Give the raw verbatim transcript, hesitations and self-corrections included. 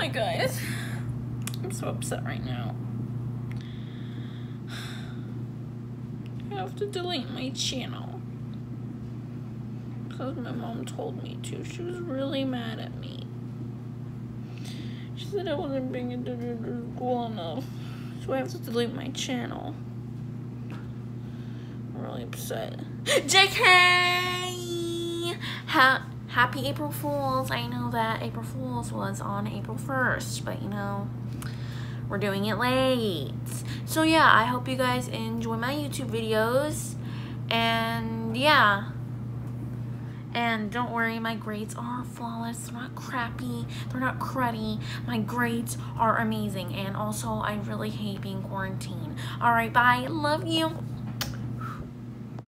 Hi guys, I'm so upset right now. I have to delete my channel because my mom told me to. She was really mad at me. She said I wasn't being into school enough, so I have to delete my channel. I'm really upset. J K! Ha Happy April Fools. I know that April Fools was on April first, but you know, we're doing it late. So yeah, I hope you guys enjoy my YouTube videos. And yeah. And don't worry, my grades are flawless. They're not crappy. They're not cruddy. My grades are amazing. And also, I really hate being quarantined. Alright, bye. Love you.